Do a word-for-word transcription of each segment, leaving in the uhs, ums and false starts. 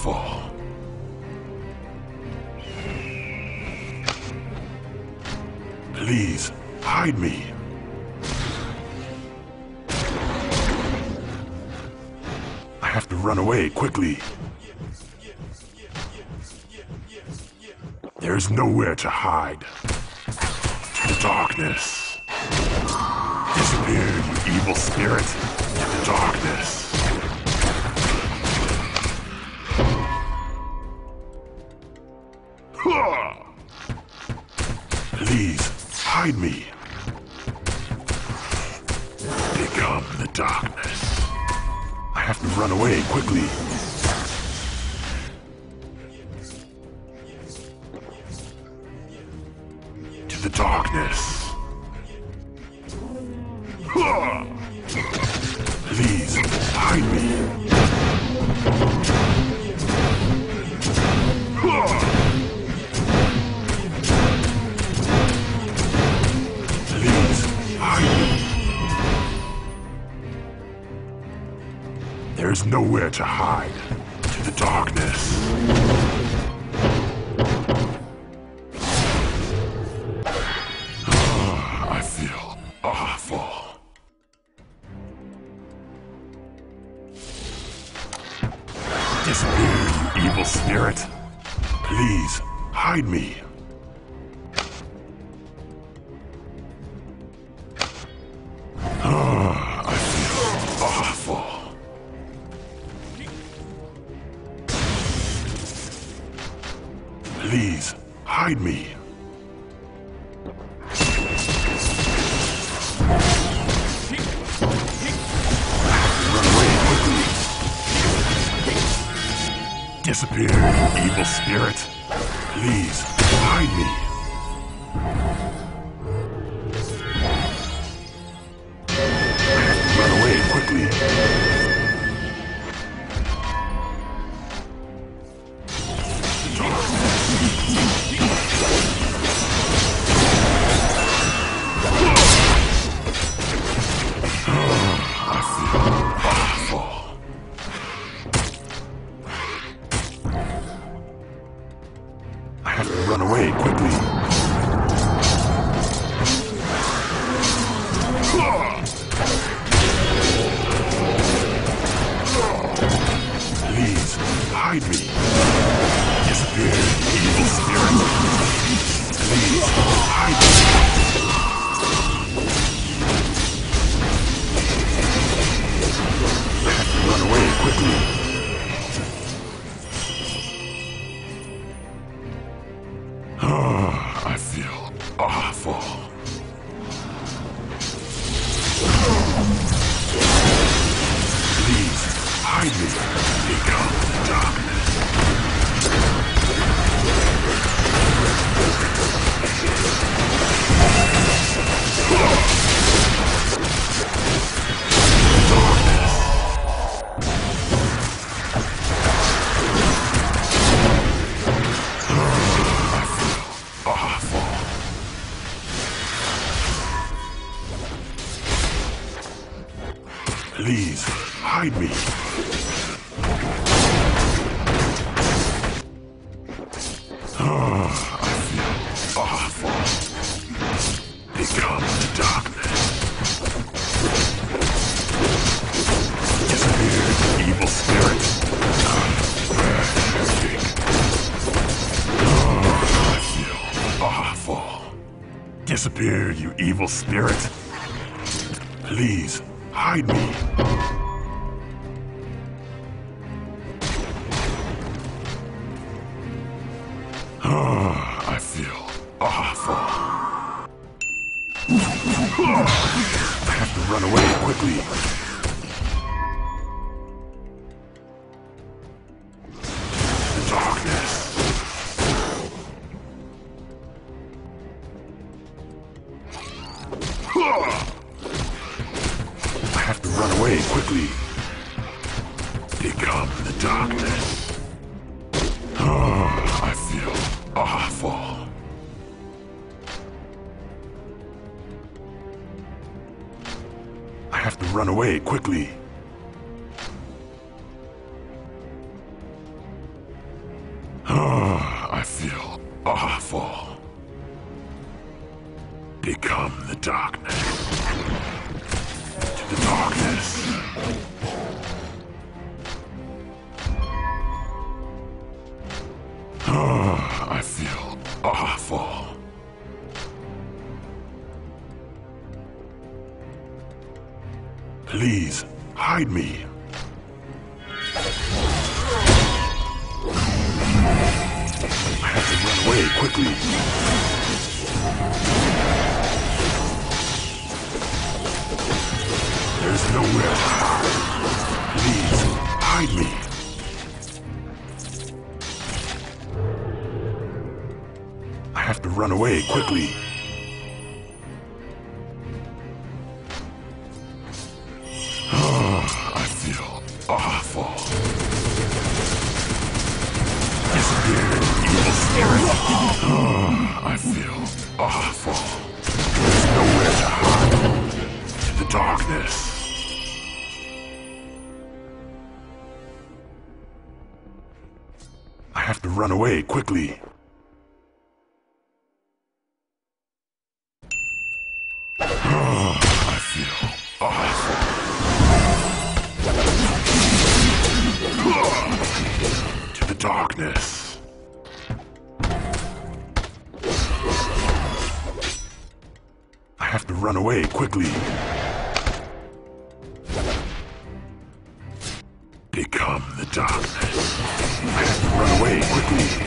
awful. Please, hide me. I have to run away quickly. There's nowhere to hide. The darkness. Disappear, you evil spirit. The darkness. Please, hide me. Become the darkness. I have to run away quickly. To the darkness. Please, hide me. There's nowhere to hide. To the darkness. Oh, I feel awful. Disappear, you evil spirit. Please, hide me. Oh, I feel awful. Please, hide me. Run away quickly. Disappear, you evil spirit. Please, hide me. Run away quickly. Run away quickly. Please, hide me. Disappear, evil spirit. Please, hide me. Run away quickly. I feel awful. Please, hide me. Become the darkness. Please, hide me. Oh, I feel awful. Become the darkness. Disappear, evil spirit. Oh, I feel awful. Disappear, you evil spirit. Please, hide me. Oh, I feel awful. I have to run away quickly. The darkness. I have to run away quickly. Become the darkness. Oh, I feel awful. I have to run away quickly. Oh, I feel awful. Become the darkness. To the darkness. Oh, I feel awful. Please, hide me. I have to run away quickly. There's nowhere to hide. Please, hide me. I have to run away quickly. Oh, I feel awful. Disappear, evil spirit. Oh, I feel awful. There's nowhere to hide. To the darkness. I have to run away quickly. Oh, I feel awful. To the darkness. I have to run away quickly. Become the darkness. I have to run away quickly.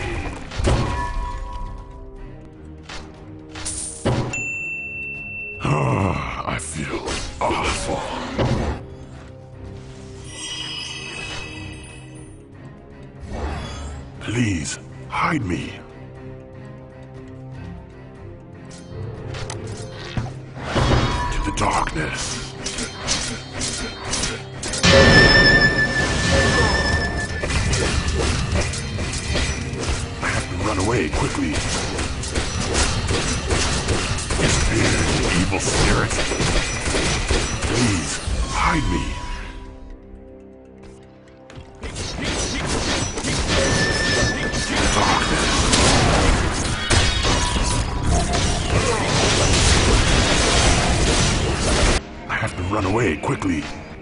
Oh, I feel awful. Please, hide me. To the darkness. I have to run away quickly. Disappear, evil spirit. Please, hide me. I have to run away quickly.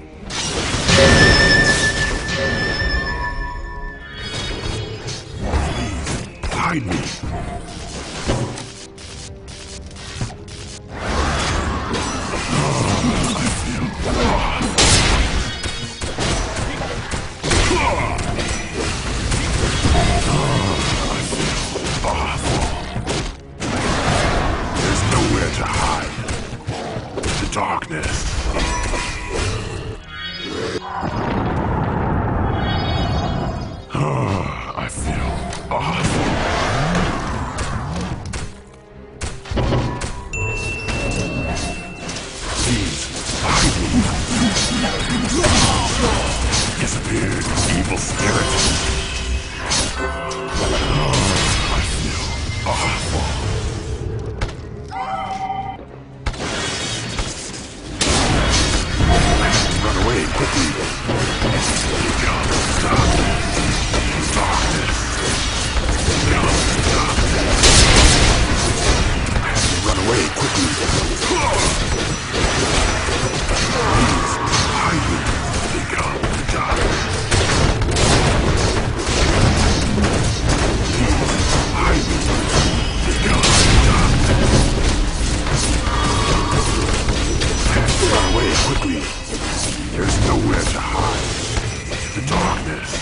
Please, hide me. Oh, I feel awful. Oh, I feel awful. There's nowhere to hide. The darkness. Oh, I feel awful. Please, hide me. Disappeared, evil spirit. Oh, I feel awful. Run away quickly. Become darkness. Darkness. Become darkness. I have to run away quickly. Please, hide me. Become darkness. Please, hide me. Become darkness. I have to run away quickly. There's nowhere to hide. The darkness.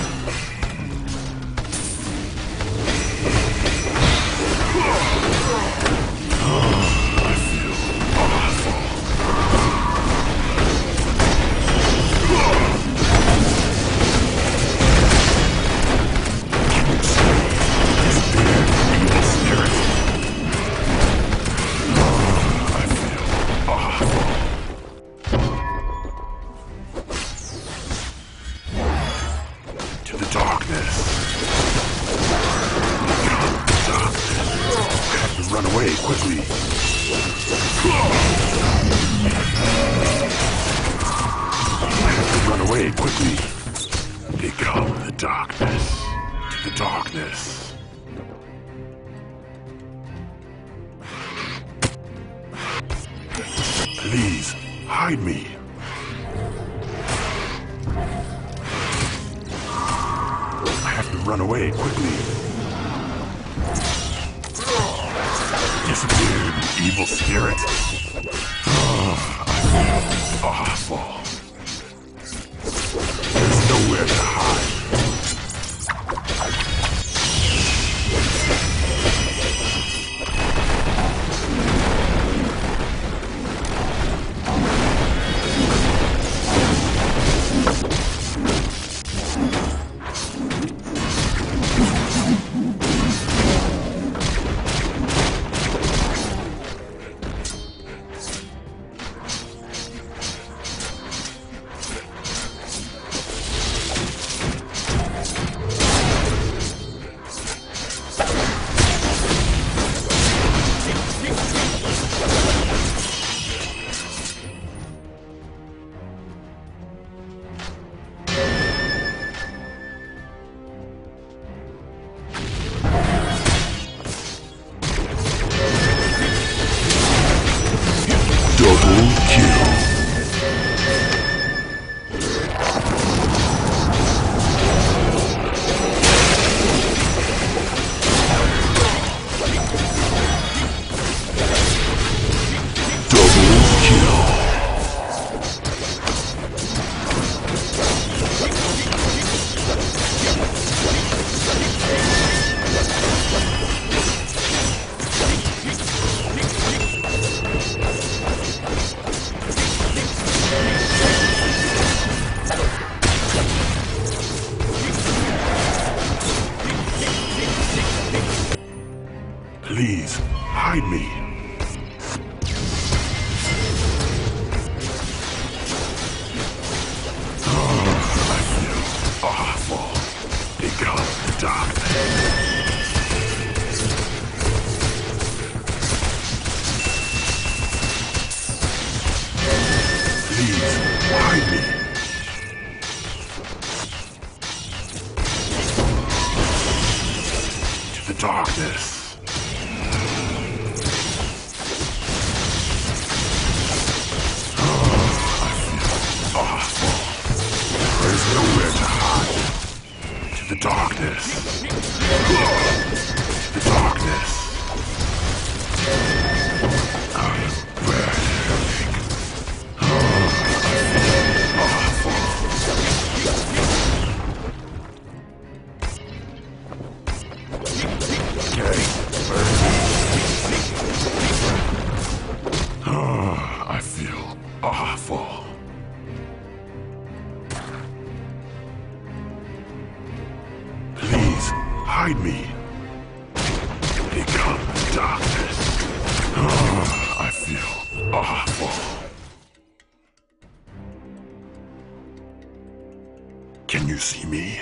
Oh, I feel awful. Disappear, evil spirit. Oh, I feel awful. To the darkness. Become darkness. I have to run away quickly. I have to run away quickly. Become the darkness. To The darkness. Please, hide me. I have to run away quickly. Disappear, you evil spirit. Awful. There's nowhere to hide. Double kill. Please, hide me. Oh, I feel awful. Become the darkness. Please, hide me. To the darkness. Nowhere to hide. To the darkness. To the darkness. I am burning. Oh, I feel awful. Okay, burning. Oh, I feel awful. Hide me. Become the darkness. Oh, I feel awful. Can you see me?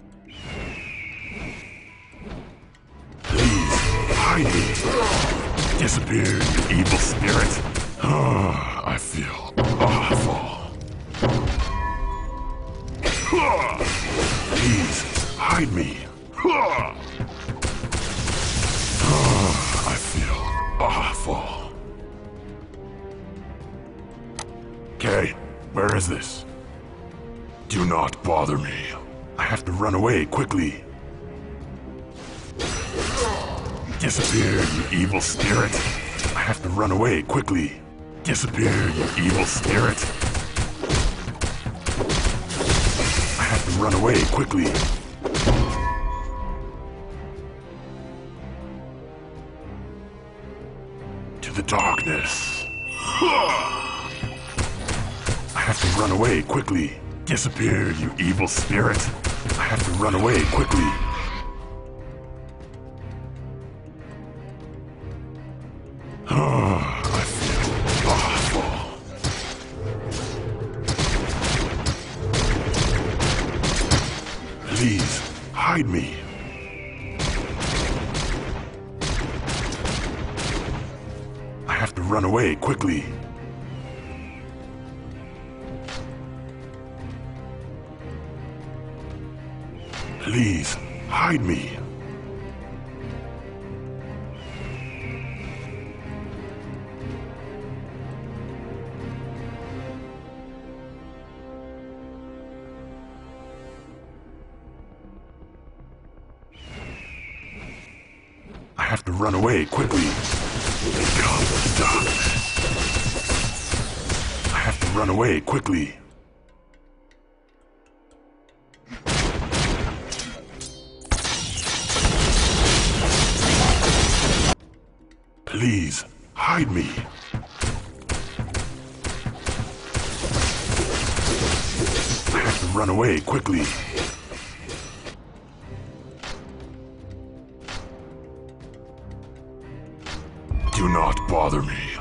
Please, hide me. Disappear, you evil spirit. Oh, I feel awful. Please, hide me. Oh, I feel awful. Okay, where is this? Do not bother me. I have to run away quickly. Disappear, you evil spirit. I have to run away quickly. Disappear, you evil spirit. I have to run away quickly. The darkness. I have to run away quickly. Disappear, you evil spirit. I have to run away quickly. Oh, I feel awful. Please, hide me. I have to run away quickly. Please, Hide me. I have to run away quickly. Become darkness. I have to run away quickly. Please, hide me. I have to run away quickly. Do not bother me.